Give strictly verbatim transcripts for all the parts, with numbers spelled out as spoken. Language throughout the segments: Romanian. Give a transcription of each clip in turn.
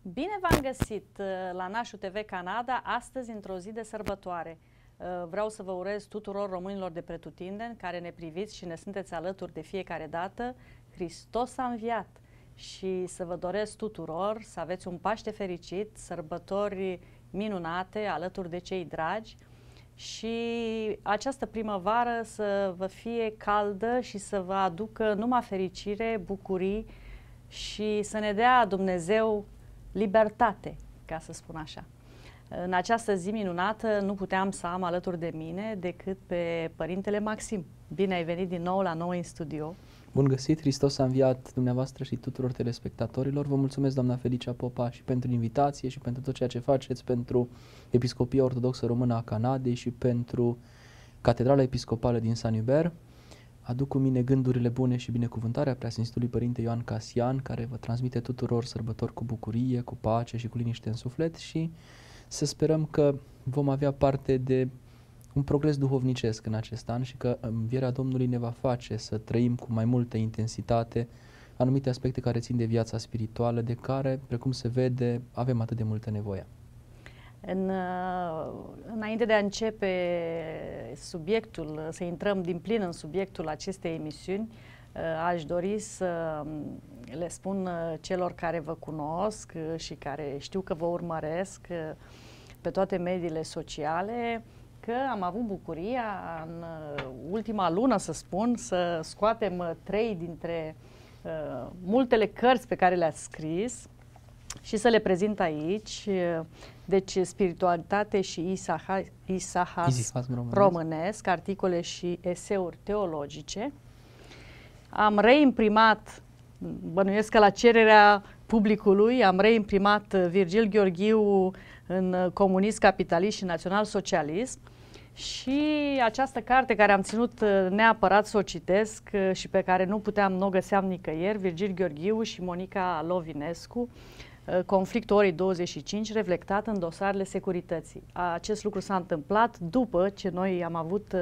Bine v-am găsit la Nașu T V Canada, astăzi într-o zi de sărbătoare. Vreau să vă urez tuturor românilor de pretutindeni care ne priviți și ne sunteți alături de fiecare dată, Hristos a înviat, și să vă doresc tuturor să aveți un Paște fericit, sărbători minunate alături de cei dragi și această primăvară să vă fie caldă și să vă aducă numai fericire, bucurii și să ne dea Dumnezeu libertate, ca să spun așa. În această zi minunată nu puteam să am alături de mine decât pe Părintele Maxim. Bine ai venit din nou la noi în studio. Bun găsit, Hristos a înviat dumneavoastră și tuturor telespectatorilor. Vă mulțumesc, doamna Felicia Popa, și pentru invitație și pentru tot ceea ce faceți pentru Episcopia Ortodoxă Română a Canadei și pentru Catedrala Episcopală din Saint Hubert. Aduc cu mine gândurile bune și binecuvântarea Preasfințitului Părinte Ioan Casian, care vă transmite tuturor sărbători cu bucurie, cu pace și cu liniște în suflet, și să sperăm că vom avea parte de un progres duhovnicesc în acest an și că învierea Domnului ne va face să trăim cu mai multă intensitate anumite aspecte care țin de viața spirituală, de care, precum se vede, avem atât de multă nevoie. În, înainte de a începe subiectul, să intrăm din plin în subiectul acestei emisiuni, aș dori să le spun celor care vă cunosc și care știu că vă urmăresc pe toate mediile sociale că am avut bucuria în ultima lună, să spun, să scoatem trei dintre uh, multele cărți pe care le-ați scris și să le prezint aici. Deci, Spiritualitate și Isahas, Isahas românesc. românesc, articole și eseuri teologice. Am reimprimat, bănuiesc că la cererea publicului, am reimprimat Virgil Gheorghiu în Comunist, Capitalist și Național Socialist, și această carte care am ținut neapărat să o citesc și pe care nu puteam, nu o găseam nicăieri, Virgil Gheorghiu și Monica Lovinescu, Conflictul orei douăzeci și cinci, reflectat în dosarele securității. Acest lucru s-a întâmplat după ce noi am avut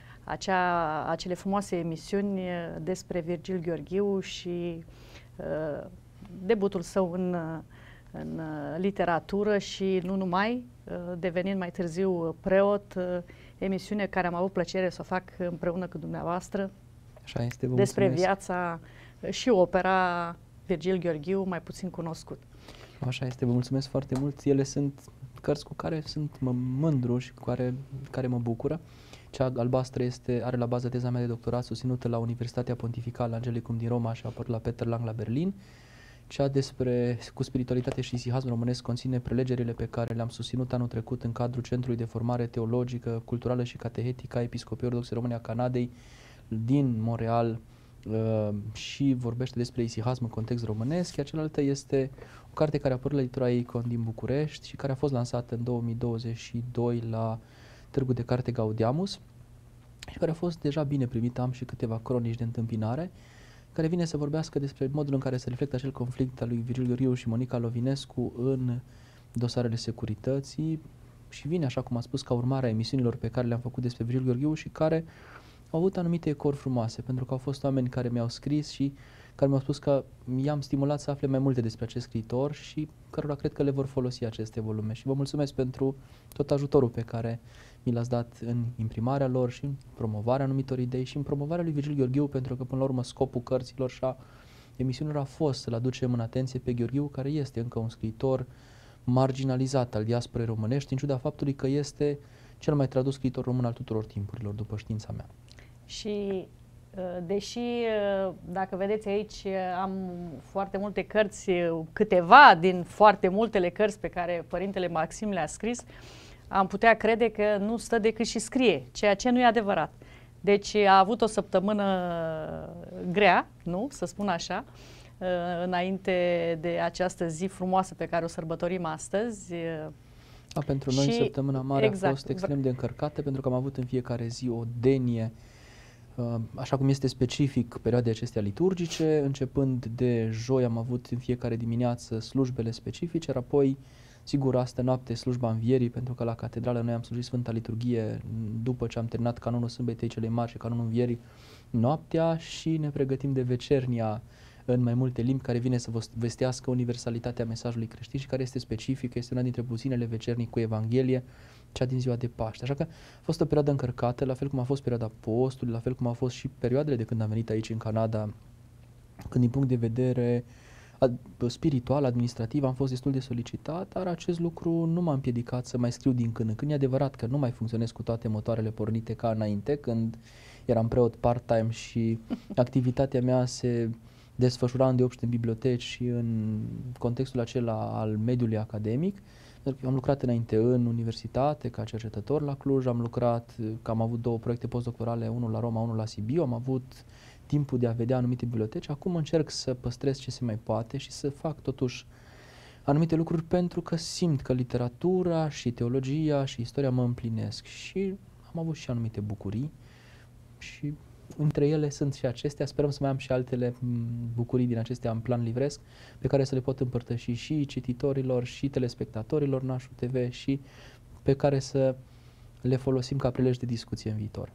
acea, acele frumoase emisiuni despre Virgil Gheorghiu și uh, debutul său în, în literatură și nu numai, devenind mai târziu preot, emisiune care am avut plăcere să o fac împreună cu dumneavoastră. Așa este, vă despre mulțumesc. Viața și opera Virgil Gheorghiu, mai puțin cunoscut. Așa este, vă mulțumesc foarte mult. Ele sunt cărți cu care sunt mă mândru și cu care, care mă bucură. Cea albastră este, are la bază teza mea de doctorat susținută la Universitatea Pontificală Angelicum din Roma și a apărut la Peter Lang la Berlin. Cea despre cu spiritualitate și isihasm românesc conține prelegerile pe care le-am susținut anul trecut în cadrul Centrului de Formare Teologică, Culturală și Catehetică a Episcopiei Ortodoxe Române a Canadei din Montreal uh, și vorbește despre isihasm în context românesc, iar cealaltă este o carte care a apărut la editura Icon din București și care a fost lansată în două mii douăzeci și doi la Târgu de Carte Gaudeamus și care a fost deja bine primită. Am și câteva cronici de întâmpinare, care vine să vorbească despre modul în care se reflectă acel conflict al lui Virgil Gheorghiu și Monica Lovinescu în dosarele securității și vine, așa cum a spus, ca urmare a emisiunilor pe care le-am făcut despre Virgil Gheorghiu și care au avut anumite ecori frumoase, pentru că au fost oameni care mi-au scris și care mi-au spus că i-am stimulat să afle mai multe despre acest scriitor și cărora cred că le vor folosi aceste volume. Și vă mulțumesc pentru tot ajutorul pe care mi l-ați dat în imprimarea lor și în promovarea anumitor idei și în promovarea lui Virgil Gheorghiu, pentru că până la urmă scopul cărților și a emisiunilor a fost să-l aducem în atenție pe Gheorghiu, care este încă un scriitor marginalizat al diasporei românești, în ciuda faptului că este cel mai tradus scriitor român al tuturor timpurilor, după știința mea. Și deși, dacă vedeți aici, am foarte multe cărți, câteva din foarte multele cărți pe care Părintele Maxim le-a scris, am putea crede că nu stă decât și scrie, ceea ce nu e adevărat. Deci a avut o săptămână grea, nu, să spun așa, înainte de această zi frumoasă pe care o sărbătorim astăzi. A, pentru noi, și, săptămâna mare exact, a fost extrem de încărcată, pentru că am avut în fiecare zi o denie, așa cum este specific perioadei acestea liturgice. Începând de joi am avut în fiecare dimineață slujbele specifice, apoi, sigur, astă noapte slujba învierii, pentru că la catedrală noi am slujit Sfânta Liturghie după ce am terminat canonul Sâmbetei Celei Mari și canonul învierii noaptea și ne pregătim de vecernia în mai multe limbi, care vine să vă vestească universalitatea mesajului creștin și care este specifică, este una dintre puținele vecernii cu Evanghelie, cea din ziua de Paște. Așa că a fost o perioadă încărcată, la fel cum a fost perioada postului, la fel cum a fost și perioadele de când am venit aici în Canada, când din punct de vedere spiritual, administrativ, am fost destul de solicitat, dar acest lucru nu m-a împiedicat să mai scriu din când în când. E adevărat că nu mai funcționez cu toate motoarele pornite ca înainte, când eram preot part-time și activitatea mea se desfășura îndeopște în biblioteci și în contextul acela al mediului academic. Eu am lucrat înainte în universitate ca cercetător la Cluj, am lucrat, că am avut două proiecte postdoctorale, unul la Roma, unul la Sibiu, am avut timpul de a vedea anumite biblioteci. Acum încerc să păstrez ce se mai poate și să fac totuși anumite lucruri pentru că simt că literatura și teologia și istoria mă împlinesc și am avut și anumite bucurii și între ele sunt și acestea. Sperăm să mai am și altele bucurii din acestea în plan livresc pe care să le pot împărtăși și cititorilor și telespectatorilor Nașu T V și pe care să le folosim ca prilej de discuție în viitor.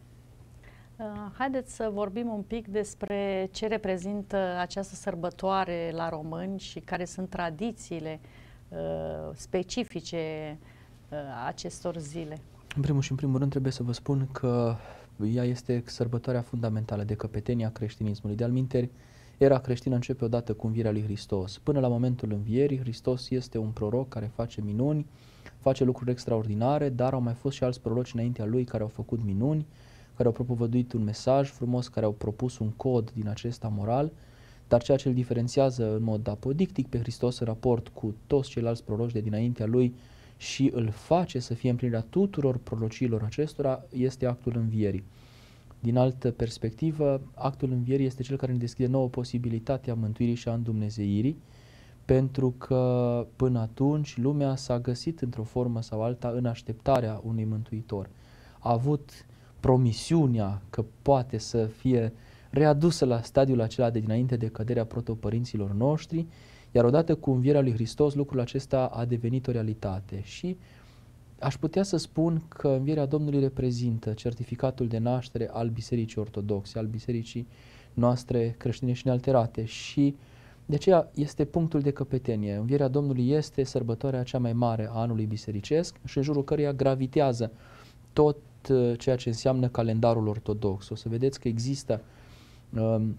Haideți să vorbim un pic despre ce reprezintă această sărbătoare la români și care sunt tradițiile uh, specifice uh, acestor zile. În primul și în primul rând trebuie să vă spun că ea este sărbătoarea fundamentală de căpetenie a creștinismului. De altminteri, era creștină începe odată cu învierea lui Hristos. Până la momentul învierii, Hristos este un proroc care face minuni, face lucruri extraordinare, dar au mai fost și alți proroci înaintea lui care au făcut minuni, care au propovăduit un mesaj frumos, care au propus un cod din acesta moral, dar ceea ce îl diferențiază în mod apodictic pe Hristos în raport cu toți ceilalți proroci de dinaintea lui și îl face să fie împlinirea tuturor prorociilor acestora este actul învierii. Din altă perspectivă, actul învierii este cel care ne deschide nouă posibilitatea mântuirii și a îndumnezeirii, pentru că până atunci lumea s-a găsit într-o formă sau alta în așteptarea unui mântuitor. A avut promisiunea că poate să fie readusă la stadiul acela de dinainte de căderea protopărinților noștri, iar odată cu învierea lui Hristos, lucrul acesta a devenit o realitate. Și aș putea să spun că învierea Domnului reprezintă certificatul de naștere al Bisericii Ortodoxe, al Bisericii noastre creștine și nealterate și de aceea este punctul de căpetenie. Învierea Domnului este sărbătoarea cea mai mare a anului bisericesc și în jurul căreia gravitează tot ceea ce înseamnă calendarul ortodox. O să vedeți că există um,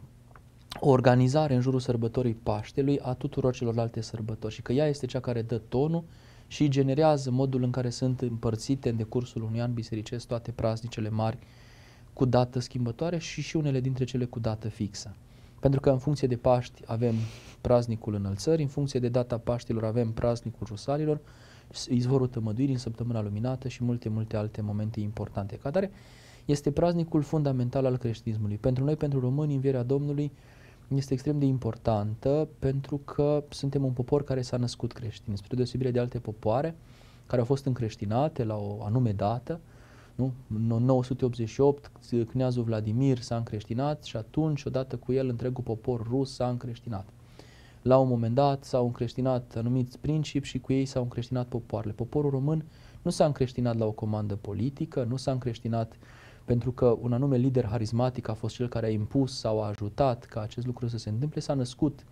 o organizare în jurul sărbătorii Paștelui a tuturor celorlalte sărbători și că ea este cea care dă tonul și generează modul în care sunt împărțite în decursul unui an bisericesc toate praznicele mari cu dată schimbătoare și și unele dintre cele cu dată fixă. Pentru că în funcție de Paști avem praznicul Înălțării, în funcție de data Paștilor avem praznicul Rusalilor, izvorul Tămăduirii în săptămâna luminată și multe, multe alte momente importante. Ca atare, este praznicul fundamental al creștinismului. Pentru noi, pentru români, învierea Domnului este extrem de importantă pentru că suntem un popor care s-a născut creștin, spre deosebire de alte popoare care au fost încreștinate la o anume dată. Nu? În nouă sute optzeci și opt, kneazul Vladimir s-a încreștinat și atunci, odată cu el, întregul popor rus s-a încreștinat. La un moment dat s-au încreștinat anumiți principi și cu ei s-au încreștinat popoarele. Poporul român nu s-a încreștinat la o comandă politică, nu s-a încreștinat pentru că un anume lider harismatic a fost cel care a impus sau a ajutat ca acest lucru să se întâmple. S-a născut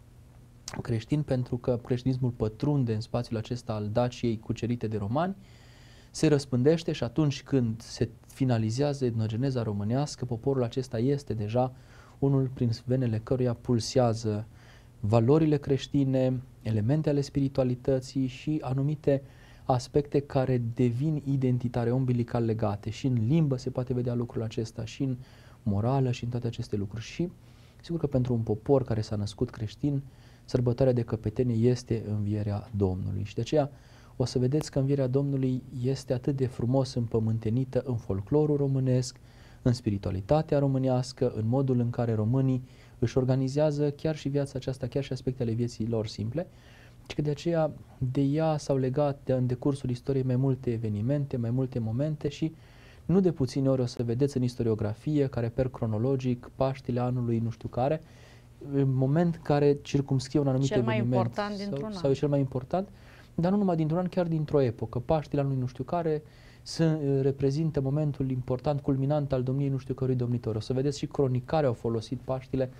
creștin pentru că creștinismul pătrunde în spațiul acesta al Daciei cucerite de romani, se răspândește și atunci când se finalizează etnogeneza românească, poporul acesta este deja unul prin venele căruia pulsează valorile creștine, elemente ale spiritualității și anumite aspecte care devin identitare, umbilical legate. Și în limbă se poate vedea lucrul acesta, și în morală și în toate aceste lucruri. Și sigur că pentru un popor care s-a născut creștin, sărbătoarea de căpetenie este învierea Domnului. Și de aceea o să vedeți că învierea Domnului este atât de frumos împământenită în folclorul românesc, în spiritualitatea românească, în modul în care românii își organizează chiar și viața aceasta, chiar și aspectele vieții lor simple, și că de aceea de ea s-au legat de, în decursul istoriei mai multe evenimente, mai multe momente și nu de puține ori o să vedeți în istoriografie care per cronologic Paștile anului nu știu care, moment care circumscrie un anumit cel eveniment mai important dintr-un sau, an. sau e cel mai important, dar nu numai dintr-un an, chiar dintr-o epocă. Paștile anului nu știu care să, reprezintă momentul important, culminant al domniei nu știu cărui domnitor. O să vedeți și cronicare au folosit Paștile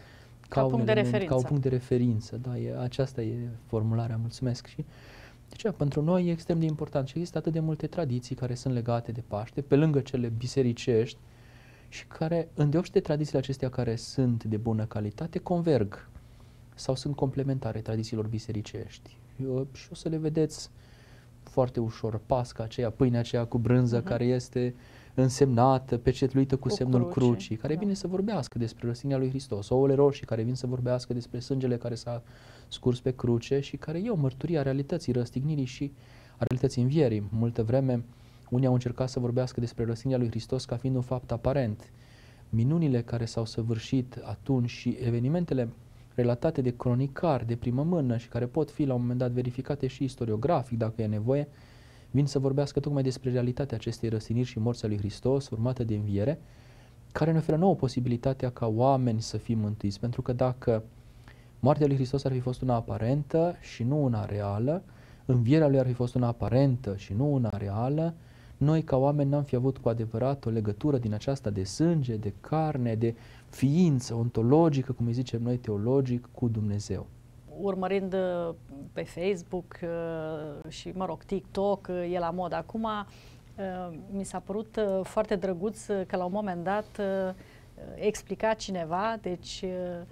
Ca, ca punct de referință. Ca un punct de referință, da, e, aceasta e formularea, mulțumesc. Și de aceea, pentru noi e extrem de important și există atât de multe tradiții care sunt legate de Paște, pe lângă cele bisericești, și care, îndeoși de tradițiile acestea care sunt de bună calitate, converg sau sunt complementare tradițiilor bisericești. Eu, și o să le vedeți foarte ușor. Pasca aceea, pâinea aceea cu brânză, uh-huh. care este însemnată, pecetluită cu, cu semnul cruce. crucii, care da. vine să vorbească despre răstignirea lui Hristos, ouăle roșii care vin să vorbească despre sângele care s-a scurs pe cruce și care e o mărturie a realității răstignirii și a realității învierii. Multă vreme unii au încercat să vorbească despre răstignirea lui Hristos ca fiind un fapt aparent. Minunile care s-au săvârșit atunci și evenimentele relatate de cronicari de primă mână și care pot fi la un moment dat verificate și istoriografic dacă e nevoie, vin să vorbească tocmai despre realitatea acestei răstigniri și morții lui Hristos, urmată de înviere, care ne oferă nouă posibilitatea ca oameni să fim mântuiți. Pentru că dacă moartea lui Hristos ar fi fost una aparentă și nu una reală, învierea lui ar fi fost una aparentă și nu una reală, noi ca oameni n-am fi avut cu adevărat o legătură din aceasta de sânge, de carne, de ființă ontologică, cum îi zicem noi teologic, cu Dumnezeu. Urmărind pe Facebook și, mă rog, TikTok, e la mod acum, mi s-a părut foarte drăguț că la un moment dat explica cineva, deci,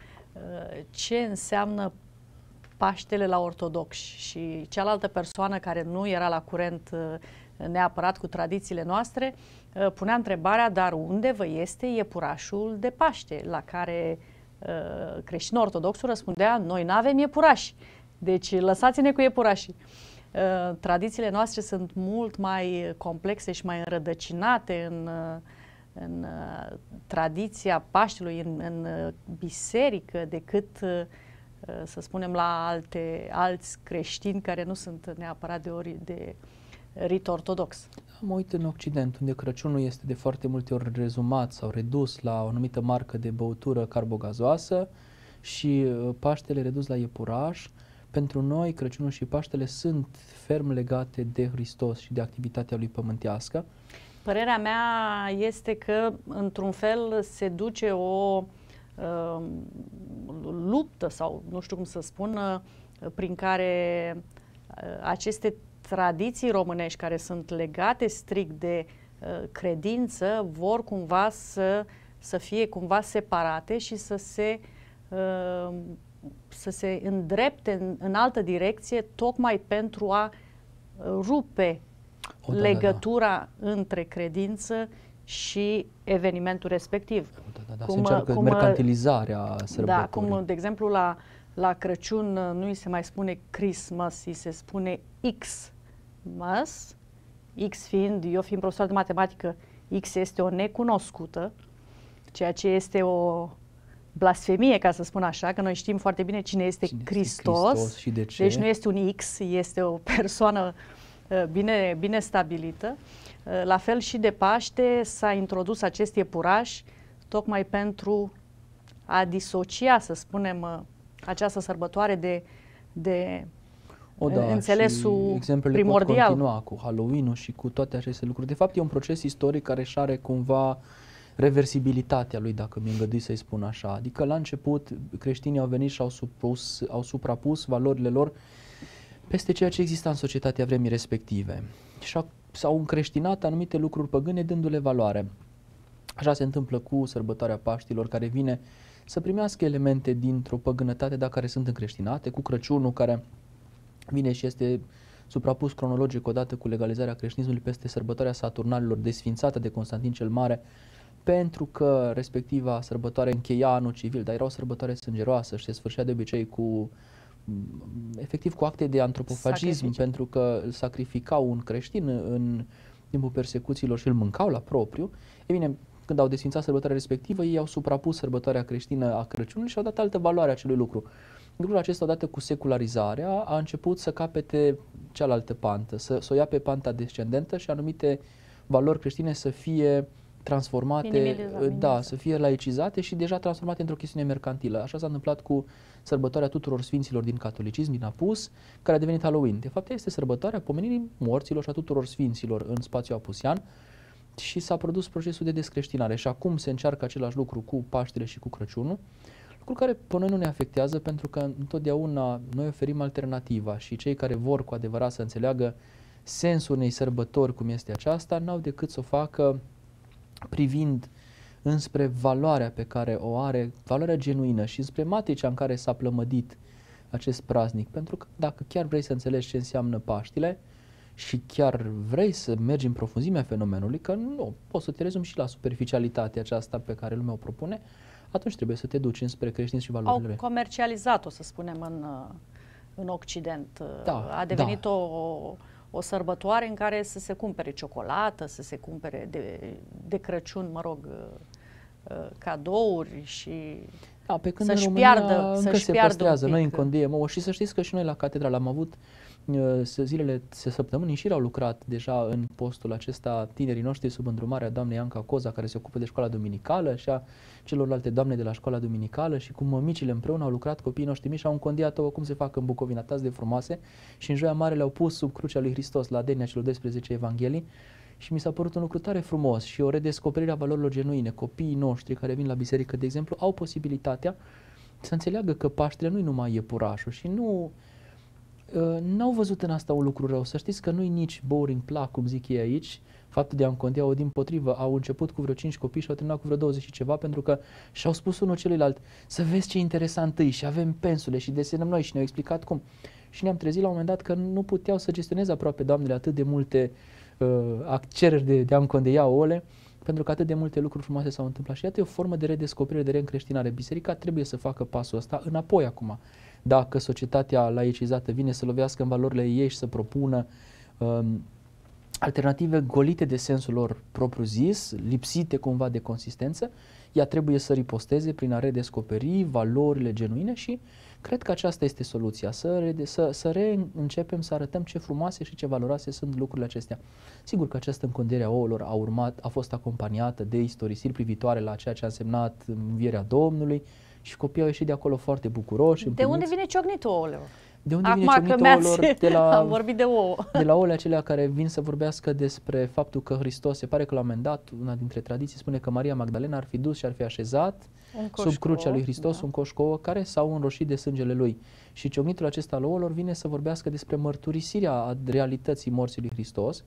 ce înseamnă Paștele la ortodoxi și cealaltă persoană care nu era la curent neapărat cu tradițiile noastre, punea întrebarea, dar unde vă este iepurașul de Paște? La care uh, creștinul ortodoxul răspundea, noi nu avem iepurași, deci lăsați-ne cu iepurașii. Uh, tradițiile noastre sunt mult mai complexe și mai înrădăcinate în, în uh, tradiția Paștelui, în, în biserică, decât, uh, să spunem, la alte, alți creștini care nu sunt neapărat de ori de rit ortodox. Mă uit în Occident, unde Crăciunul este de foarte multe ori rezumat sau redus la o anumită marcă de băutură carbogazoasă și Paștele redus la iepuraș. Pentru noi, Crăciunul și Paștele sunt ferm legate de Hristos și de activitatea lui pământească. Părerea mea este că, într-un fel, se duce o uh, luptă sau nu știu cum să spun, uh, prin care uh, aceste tradiții românești care sunt legate strict de uh, credință vor cumva să, să fie cumva separate și să se, uh, să se îndrepte în, în altă direcție, tocmai pentru a rupe o, da, legătura da, da. între credință și evenimentul respectiv. Da, da, da. Cum, se încearcă cum, mercantilizarea sărbătorii. Da, cum, de exemplu, la, la Crăciun nu îi se mai spune Christmas, îi se spune X. Mas, X fiind, eu fiind profesor de matematică, X este o necunoscută, ceea ce este o blasfemie, ca să spun așa, că noi știm foarte bine cine este cine Hristos, este Hristos și de ce. Deci nu este un X, este o persoană uh, bine, bine stabilită. Uh, la fel și de Paște s-a introdus acest iepuraș tocmai pentru a disocia, să spunem, uh, această sărbătoare de, de O, da, înțelesul exemplele primordial. Pot continua cu Halloween-ul și cu toate aceste lucruri. De fapt, e un proces istoric care își are cumva reversibilitatea lui, dacă mi îngădui să-i spun așa. Adică, la început, creștinii au venit și au, supus, au suprapus valorile lor peste ceea ce exista în societatea vremii respective. Și s-au încreștinat anumite lucruri păgâne, dându-le valoare. Așa se întâmplă cu sărbătoarea Paștilor, care vine să primească elemente dintr-o păgânătate, dar care sunt încreștinate, cu Crăciunul, care vine și este suprapus cronologic odată cu legalizarea creștinismului peste sărbătoarea Saturnalilor, desfințată de Constantin cel Mare, pentru că respectiva sărbătoare încheia anul civil, dar era o sărbătoare sângeroasă și se sfârșea de obicei cu, efectiv, cu acte de antropofagism, Sacrifici. Pentru că sacrificau un creștin în timpul persecuțiilor și îl mâncau la propriu. E bine, când au desfințat sărbătoarea respectivă, ei au suprapus sărbătoarea creștină a Crăciunului și au dat altă valoare acelui lucru. Lucrul acesta, odată cu secularizarea, a început să capete cealaltă pantă, să, să o ia pe panta descendentă și anumite valori creștine să fie transformate, da, să fie laicizate și deja transformate într-o chestiune mercantilă. Așa s-a întâmplat cu sărbătoarea tuturor sfinților din catolicism, din apus, care a devenit Halloween. De fapt, este sărbătoarea pomenirii morților și a tuturor sfinților în spațiul apusian și s-a produs procesul de descreștinare. Și acum se încearcă același lucru cu Paștele și cu Crăciunul. lucru care pe noi nu ne afectează pentru că întotdeauna noi oferim alternativa și cei care vor cu adevărat să înțeleagă sensul unei sărbători cum este aceasta, n-au decât să o facă privind înspre valoarea pe care o are, valoarea genuină și înspre matricea în care s-a plămădit acest praznic. Pentru că dacă chiar vrei să înțelegi ce înseamnă Paștile și chiar vrei să mergi în profunzimea fenomenului, că nu poți să te rezumi și la superficialitatea aceasta pe care lumea o propune, atunci trebuie să te duci înspre creștinism și valorile. Au comercializat-o, să spunem, în, în Occident. Da, a devenit da. o, o sărbătoare în care să se cumpere ciocolată, să se cumpere de, de Crăciun, mă rog, cadouri și da, pe când să-și în România piardă, încă să-și se piardă păstrează, un pic. noi încondiem ouă și să știți că și noi la catedrală am avut uh, zilele, săptămânii și au lucrat deja în postul acesta tinerii noștri sub îndrumarea doamnei Anca Coza, care se ocupă de școala duminicală, și a celorlalte doamne de la școala duminicală, și cu mămicile împreună au lucrat copiii noștri mici, au încondiat ouă cum se fac în Bucovina, atât de frumoase, și în Joia Mare le-au pus sub crucea lui Hristos la adenia celor doisprezece evanghelii. Și mi s-a părut un lucru tare frumos și o redescoperire a valorilor genuine. Copiii noștri care vin la biserică, de exemplu, au posibilitatea să înțeleagă că Paștele nu-i numai iepurașul și nu uh, n-au văzut în asta un lucru rău. Să știți că nu-i nici boring plac, cum zic ei aici, faptul de a încondia o dimpotrivă. Au început cu vreo cinci copii și au terminat cu vreo douăzeci și ceva, pentru că și-au spus unul celuilalt, să vezi ce interesant e, și avem pensule și desenăm noi, și ne-au explicat cum. Și ne-am trezit la un moment dat că nu puteau să gestioneze aproape doamnele atât de multe uh, cereri de, de a încondeia ouăle, pentru că atât de multe lucruri frumoase s-au întâmplat. Și iată, e o formă de redescoperire, de reîncreștinare. Biserica trebuie să facă pasul ăsta înapoi acum. Dacă societatea laicizată vine să lovească în valorile ei și să propună um, alternative golite de sensul lor propriu-zis, lipsite cumva de consistență, ea trebuie să riposteze prin a redescoperi valorile genuine și cred că aceasta este soluția, să, rede, să, să reîncepem să arătăm ce frumoase și ce valoroase sunt lucrurile acestea. Sigur că această încondere a ouălor a, urmat, a fost acompaniată de istorisiri privitoare la ceea ce a însemnat învierea Domnului și copiii au ieșit de acolo foarte bucuroși. De împliniți. unde vine ciocnitul ouălor? De unde Acum vine ciocnitul ouălor? De la, am vorbit de ouă. De la ouăle acelea care vin să vorbească despre faptul că Hristos, se pare că la un moment dat, una dintre tradiții spune că Maria Magdalena ar fi dus și ar fi așezat sub crucea lui Hristos, da, un coș cu ouă care s-au înroșit de sângele lui. Și ciocnitul acesta al ouălor vine să vorbească despre mărturisirea a realității morții lui Hristos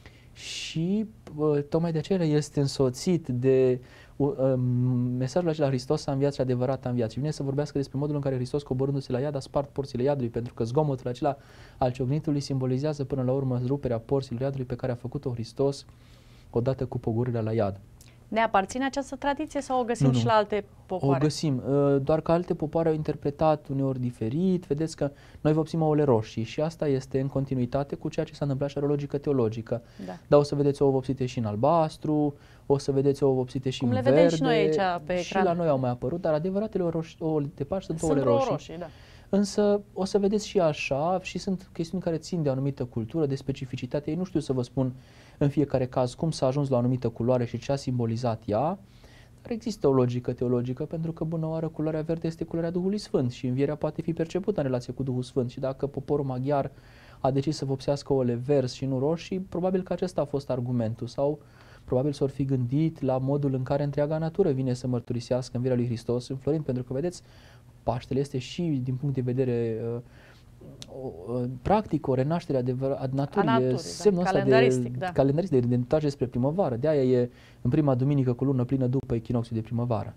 și uh, tocmai de aceea este însoțit de uh, mesajul acela: Hristos a înviat și adevărat a înviat. Și vine să vorbească despre modul în care Hristos, coborându-se la iad, a spart porțile iadului, pentru că zgomotul acela al ciocnitului simbolizează până la urmă ruperea porților iadului pe care a făcut-o Hristos odată cu pogorârea la iad. Ne aparține această tradiție sau o găsim nu, nu. și la alte popoare? O găsim, doar că alte popoare au interpretat uneori diferit. Vedeți că noi vopsim ouăle roșii și asta este în continuitate cu ceea ce s-a întâmplat și are o logică teologică. Da. Dar o să vedeți ouă vopsite și în albastru, o să vedeți ouă vopsite și Cum în le verde. vedem și noi aici pe și ecran. la noi au mai apărut, dar adevăratele ouă de Paște sunt, sunt ouăle roșii. roșii da. Însă o să vedeți și așa, și sunt chestiuni care țin de o anumită cultură, de specificitate. Ei nu știu să vă spun în fiecare caz cum s-a ajuns la o anumită culoare și ce a simbolizat ea, dar există o logică teologică, pentru că bună oară culoarea verde este culoarea Duhului Sfânt și învierea poate fi percepută în relație cu Duhul Sfânt. Și dacă poporul maghiar a decis să vopsească ouăle verzi și nu roșii, probabil că acesta a fost argumentul, sau probabil s-or fi gândit la modul în care întreaga natură vine să mărturisească învierea lui Hristos înflorind, pentru că, vedeți, Paștele este și din punct de vedere uh, o, practic o renaștere adevăr- a naturii, a naturii semnul da. ăsta calendaristic, de, da. calendaristic de întoarce spre primăvară. De aia e în prima duminică cu lună plină după echinocțiul de primăvară.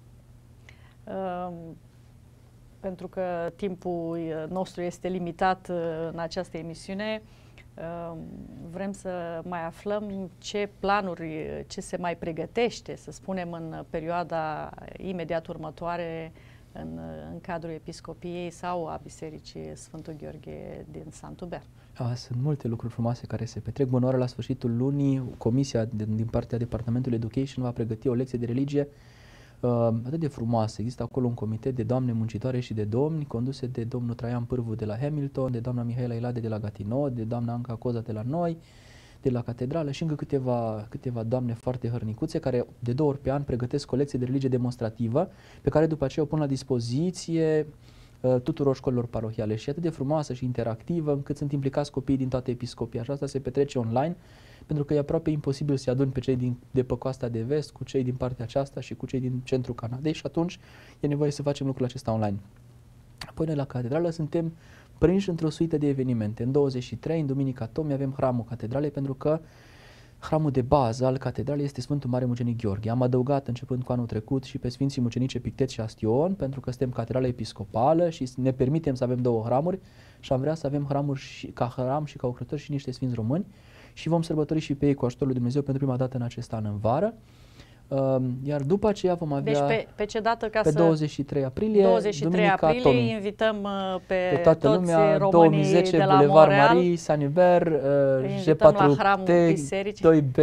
Uh, pentru că timpul nostru este limitat uh, în această emisiune, uh, vrem să mai aflăm ce planuri, ce se mai pregătește, să spunem, în perioada imediat următoare în, în cadrul Episcopiei sau a Bisericii Sfântul Gheorghe din Santuber. A, sunt multe lucruri frumoase care se petrec. Bună oară, la sfârșitul lunii, Comisia din, din partea Departamentului Education va pregăti o lecție de religie uh, atât de frumoasă. Există acolo un comitet de doamne muncitoare și de domni, conduse de domnul Traian Pârvu de la Hamilton, de doamna Mihaela Ilade de la Gatineau, de doamna Anca Coza de la noi, de la Catedrală, și încă câteva, câteva doamne foarte hărnicuțe care de două ori pe an pregătesc o lecție de religie demonstrativă pe care după aceea o pun la dispoziție uh, tuturor școlilor parohiale, și atât de frumoasă și interactivă încât sunt implicați copiii din toate episcopii. Așa asta se petrece online pentru că e aproape imposibil să-i aduni pe cei din, de pe coasta de vest cu cei din partea aceasta și cu cei din centrul Canadei și atunci e nevoie să facem lucrul acesta online. Apoi noi la catedrală suntem prinși într-o suită de evenimente. În douăzeci și trei, în Duminica Tomii, avem hramul catedralei, pentru că hramul de bază al catedralei este Sfântul Mare Mucenic Gheorghe. Am adăugat începând cu anul trecut și pe Sfinții Mucenici Epictet și Astion, pentru că suntem catedrală episcopală și ne permitem să avem două hramuri și am vrea să avem hramuri și, ca hram și ca ocrători și niște sfinți români și vom sărbători și pe ei cu ajutorul lui Dumnezeu pentru prima dată în acest an în vară. Uh, iar după aceea vom avea deci pe, pe ce dată ca pe să douăzeci și trei aprilie, douăzeci și trei Duminica aprilie Tomii. invităm uh, pe, Pe toată toți lumea, românii două mii zece, de la Boulevard Montreal. Marie, Saint-Hubert, uh, G Invităm la patru hramul T, bisericii. doi B,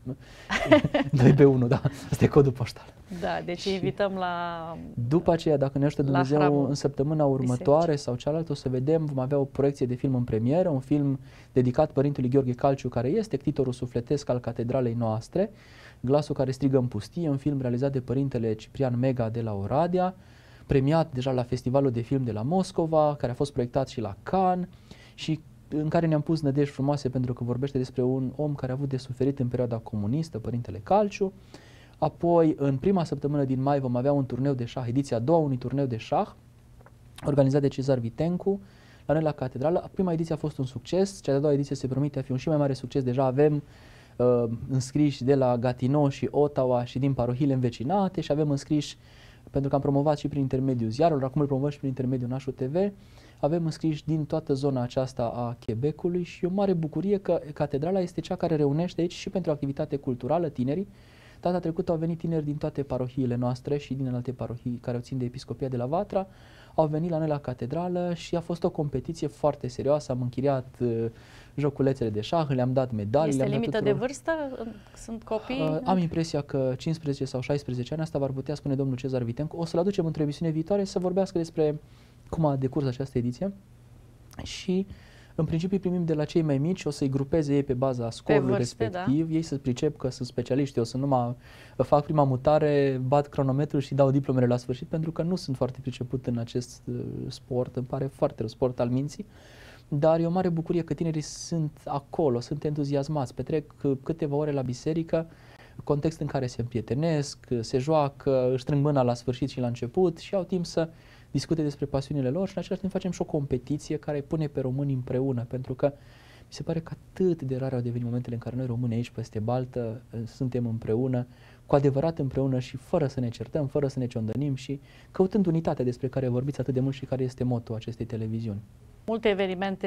doi B unu, da, asta e codul poștal. Da, deci Și invităm la După aceea, dacă ne ajută la Dumnezeu, hramul în săptămâna următoare bisericii. sau cealaltă, o să vedem, vom avea o proiecție de film în premieră, un film dedicat Părintelui Gheorghe Calciu, care este ctitorul sufletesc al catedralei noastre, Glasul care strigă în pustie, un film realizat de Părintele Ciprian Mega de la Oradea, premiat deja la Festivalul de Film de la Moscova, care a fost proiectat și la Cannes și în care ne-am pus nădejde frumoase pentru că vorbește despre un om care a avut de suferit în perioada comunistă, Părintele Calciu. Apoi, în prima săptămână din mai, vom avea un turneu de șah, ediția a doua unui turneu de șah, organizat de Cezar Vitencu, la noi la catedrală. Prima ediție a fost un succes, cea de-a doua ediție se promite a fi un și mai mare succes. Deja avem uh, înscriși de la Gatineau și Ottawa și din parohiile învecinate și avem înscriși, pentru că am promovat și prin intermediul ziarelor, acum îl promovăm și prin intermediul Nașu T V, avem înscriși din toată zona aceasta a Quebecului și o mare bucurie că catedrala este cea care reunește aici și pentru activitate culturală tinerii. Data trecută au venit tineri din toate parohiile noastre și din alte parohii care o țin de Episcopia de la Vatra, au venit la noi la catedrală și a fost o competiție foarte serioasă, am închiriat uh, joculețele de șah, le-am dat medalii. Este le-am dat limită tuturor. de vârstă? Sunt copii? Uh, am impresia că cincisprezece sau șaisprezece ani, asta v-ar putea spune domnul Cezar Vitencu. O să-l aducem într-o emisiune viitoare să vorbească despre cum a decurs această ediție și în principiu primim de la cei mai mici, o să-i grupeze ei pe baza scorului pe vârste, respectiv, da? Ei să pricep că sunt specialiști, eu să numai fac prima mutare, bat cronometrul și dau diplomele la sfârșit, pentru că nu sunt foarte priceput în acest uh, sport, îmi pare foarte rău, sport al minții, dar e o mare bucurie că tinerii sunt acolo, sunt entuziasmați, petrec câteva ore la biserică, context în care se împrietenesc, se joacă, își strâng mâna la sfârșit și la început și au timp să discute despre pasiunile lor și în același timp facem și o competiție care îi pune pe români împreună, pentru că mi se pare că atât de rare au devenit momentele în care noi români aici peste baltă suntem împreună, cu adevărat împreună și fără să ne certăm, fără să ne ciondănim și căutând unitatea despre care vorbiți atât de mult și care este motul acestei televiziuni. Multe evenimente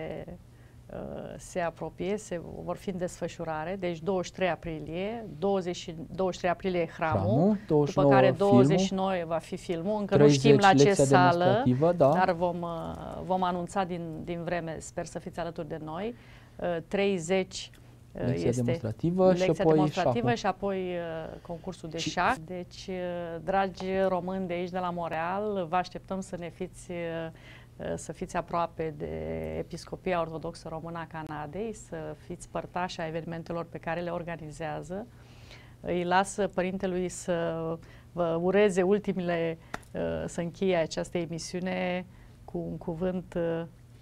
uh, se apropie, se vor fi în desfășurare, deci douăzeci și trei aprilie, douăzeci, douăzeci și trei aprilie hramul, hramul după care douăzeci și nouă filmul, va fi filmul, încă nu știm la ce sală, da. dar vom, uh, vom anunța din, din vreme, sper să fiți alături de noi, uh, treizeci Lecția este demonstrativă, lecția și apoi demonstrativă șahul. și apoi uh, concursul de și... șah. Deci, uh, dragi români de aici, de la Montreal, vă așteptăm să ne fiți, uh, să fiți aproape de Episcopia Ortodoxă Română a Canadei, să fiți părtași a evenimentelor pe care le organizează. Îi las părintelui să vă ureze ultimile, uh, să încheie această emisiune cu un cuvânt uh,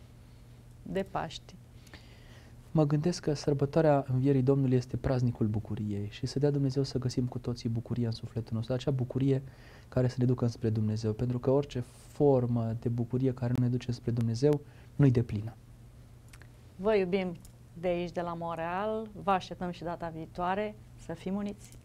de Paști. Mă gândesc că sărbătoarea Învierii Domnului este praznicul bucuriei și să dea Dumnezeu să găsim cu toții bucuria în sufletul nostru, acea bucurie care să ne ducă spre Dumnezeu, pentru că orice formă de bucurie care nu ne duce spre Dumnezeu nu-i deplină. Vă iubim de aici, de la Montreal, vă așteptăm și data viitoare, să fim uniți!